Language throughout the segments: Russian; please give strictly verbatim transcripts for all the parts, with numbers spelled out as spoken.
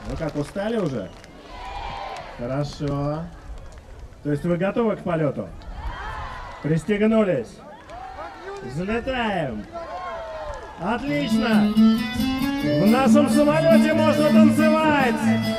Ну как, устали уже? Хорошо. То есть вы готовы к полету? Пристегнулись? Взлетаем! Отлично! В нашем самолете можно танцевать!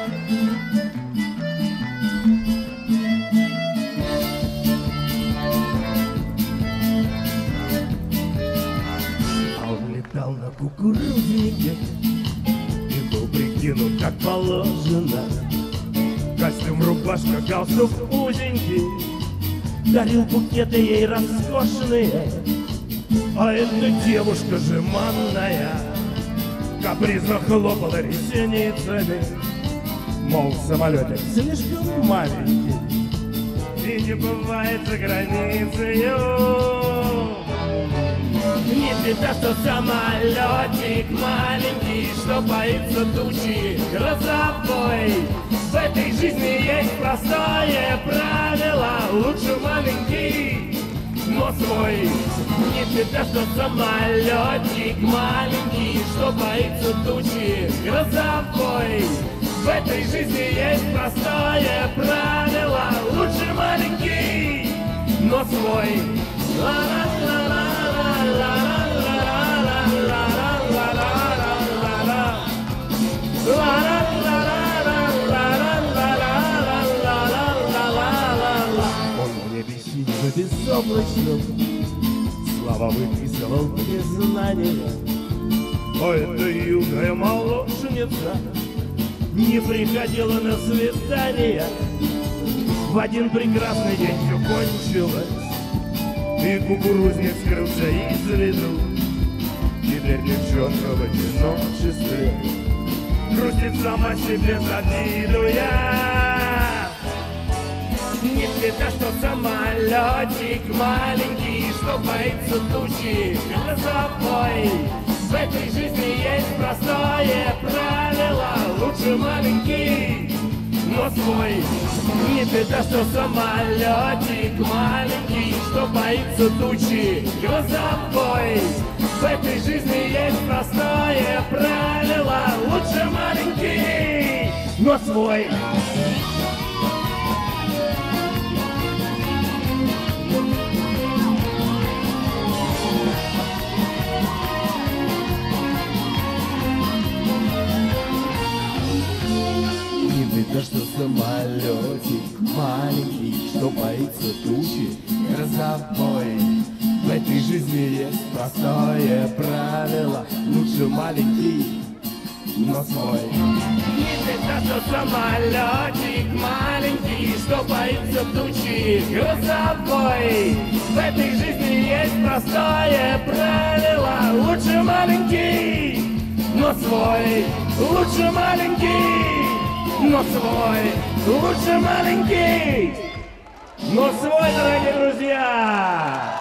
А он летал на кукурузнике и был прикинут как положено. Костюм, рубашка, галстук узенький, дарил букеты ей роскошные. А эта девушка жеманная капризно хлопала ресницами, мол, в самолете слишком маленький и не бывает за границей. Не беда, что самолетик маленький, что боится тучи грозовой. В этой жизни есть простое правило: лучше маленький, но свой. Не беда, что самолетик маленький, что боится тучи грозовой. В этой жизни есть простое правило: лучше маленький, но свой. Он мне бесится безоблачным, слова выписывал признание. А эта юная молодчица не приходила на свидание. В один прекрасный день все кончилось, и кукурузник скрылся из виду. Теперь девчонка в одиночестве грустит сама себе, завидуя. Не беда, что самолетик маленький, что боится тучи грозовой. В этой жизни есть простое правило: лучше маленький, но свой. Не беда, что самолетик маленький, что боится тучи грозовой. В этой жизни есть простое правило: лучше маленький, но свой. Не беда, что самолетик маленький, что боится тучи грозовой. В этой жизни есть простое правило: лучше маленький, но свой. Не беда, что самолетик маленький, что боится тучи грозовой. В этой жизни есть простое правило: лучше маленький, но свой. Лучше маленький, но свой. Лучше маленький, но свой, дорогие друзья.